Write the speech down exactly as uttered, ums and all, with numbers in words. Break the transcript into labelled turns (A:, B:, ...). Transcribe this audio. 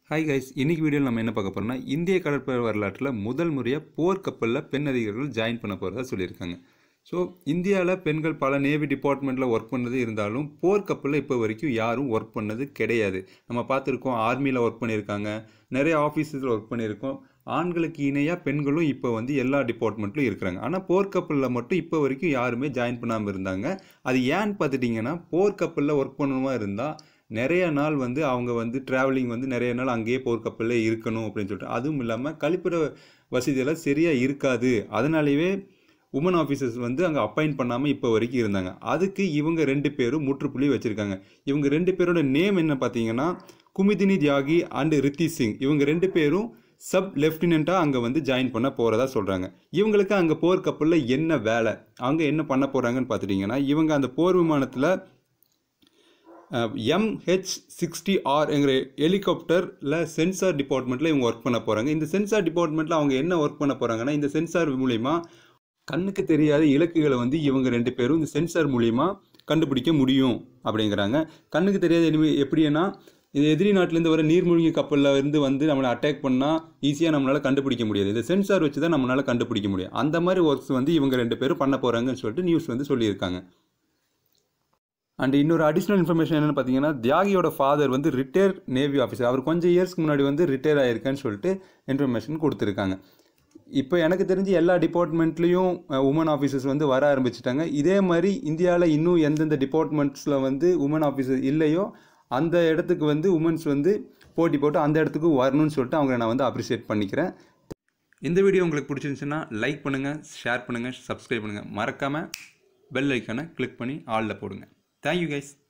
A: Hi guys, இன்னைக்கு வீடியோல நம்ம என்ன பார்க்க போறோம்னா இந்திய கடற்படை வரலாற்றில் முதல் முறையா போர் கப்பல்ல பெண் அதிகாரிகள் ஜாயின் பண்ண போறதா சொல்லியிருக்காங்க. ஸோ இந்தியாவில் பெண்கள் பல நேவி டிபார்ட்மெண்ட்டில் ஒர்க் பண்ணது இருந்தாலும் போர் கப்பலில் இப்போ வரைக்கும் யாரும் ஒர்க் பண்ணது கிடையாது. நம்ம பார்த்துருக்கோம், ஆர்மியில் ஒர்க் பண்ணியிருக்காங்க, நிறைய ஆஃபீஸஸில் ஒர்க் பண்ணியிருக்கோம். ஆண்களுக்கு இணையாக பெண்களும் இப்போ வந்து எல்லா டிபார்ட்மெண்ட்லையும் இருக்கிறாங்க. ஆனால் போர்க்கப்பலில் மட்டும் இப்போ வரைக்கும் யாருமே ஜாயின் பண்ணாமல் இருந்தாங்க. அது ஏன்னு பார்த்துட்டிங்கன்னா, போர்க்கப்பலில் ஒர்க் பண்ணணுமா இருந்தால் நிறைய நாள் வந்து அவங்க வந்து ட்ராவலிங் வந்து நிறைய நாள் அங்கேயே போர்க்கப்பலில் இருக்கணும் அப்படின்னு சொல்லிட்டு, அதுவும் இல்லாமல் கழிப்பிட வசதியெல்லாம் சரியாக இருக்காது. அதனாலேயே உமன் ஆஃபீஸர்ஸ் வந்து அங்கே அப்பாயிண்ட் பண்ணாமல் இப்போ வரைக்கும் இருந்தாங்க. அதுக்கு இவங்க ரெண்டு பேரும் முற்றுப்புள்ளி வச்சுருக்காங்க. இவங்க ரெண்டு பேரோட நேம் என்ன பார்த்தீங்கன்னா, குமுதினி தியாகி அண்டு ரித்தி சிங். இவங்க ரெண்டு பேரும் சப் லெஃப்டினண்ட்டாக அங்கே வந்து ஜாயின் பண்ண போகிறதா சொல்கிறாங்க. இவங்களுக்கு அங்கே போர்க்கப்பலில் என்ன வேலை, அவங்க என்ன பண்ண போகிறாங்கன்னு பார்த்துட்டிங்கன்னா, இவங்க அந்த போர் விமானத்தில் எம்ஹெச் சிக்ஸ்டி ஆர் என்கிற ஹெலிகாப்டரில் சென்சார் டிபார்ட்மெண்ட்டில் இவங்க ஒர்க் பண்ண போகிறாங்க. இந்த சென்சார் டிபார்ட்மெண்ட்டில் அவங்க என்ன ஒர்க் பண்ண போகிறாங்கன்னா, இந்த சென்சார் மூலிமா கண்ணுக்கு தெரியாத இலக்குகளை வந்து இவங்க ரெண்டு பேரும் இந்த சென்சார் மூலிமா கண்டுபிடிக்க முடியும் அப்படிங்கிறாங்க. கண்ணுக்கு தெரியாத எனிமி எப்படின்னா, இது எதிரி நாட்டிலேருந்து வர நீர்மூழ்கி கப்பலில் இருந்து வந்து நம்மளை அட்டாக் பண்ணால் ஈஸியாக நம்மளால் கண்டுபிடிக்க முடியாது. இந்த சென்சார் வச்சு தான் நம்மளால் கண்டுபிடிக்க முடியும். அந்த மாதிரி ஒர்க்ஸ் வந்து இவங்க ரெண்டு பேரும் பண்ண போகிறாங்கன்னு சொல்லிட்டு நியூஸ் வந்து சொல்லியிருக்காங்க. அண்ட் இன்னொரு அடிஷ்னல் இன்ஃபர்மேஷன் என்னென்னு பார்த்தீங்கன்னா, தியாகியோட ஃபாதர் வந்து ரிட்டையர் நேவி ஆஃபீஸர். அவர் கொஞ்சம் இயர்ஸ்க்கு முன்னாடி வந்து ரிட்டையர் ஆகிருக்கான்னு சொல்லிட்டு இன்ஃபர்மேஷன் கொடுத்துருக்காங்க. இப்போ எனக்கு தெரிஞ்சு எல்லா டிபார்ட்மெண்ட்லேயும் உமன் ஆஃபீஸர்ஸ் வந்து வர ஆரம்பிச்சிட்டாங்க. இதே மாதிரி இந்தியாவில் இன்னும் எந்தெந்த டிபார்ட்மெண்ட்ஸில் வந்து உமன் ஆஃபீஸர் இல்லையோ அந்த இடத்துக்கு வந்து உமன்ஸ் வந்து போட்டி போட்டு அந்த இடத்துக்கு வரணும்னு சொல்லிட்டு அவங்களை நான் வந்து அப்ரிஷியேட் பண்ணிக்கிறேன். இந்த வீடியோ உங்களுக்கு பிடிச்சிருந்துச்சுன்னா லைக் பண்ணுங்கள், ஷேர் பண்ணுங்கள், சப்ஸ்கிரைப் பண்ணுங்கள். மறக்காமல் பெல் ஐக்கானை கிளிக் பண்ணி ஆலில் போடுங்க. Thank you guys.